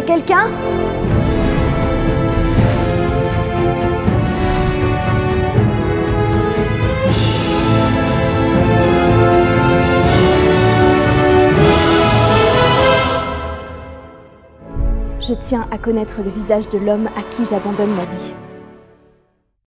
quelqu'un? Je tiens à connaître le visage de l'homme à qui j'abandonne ma vie.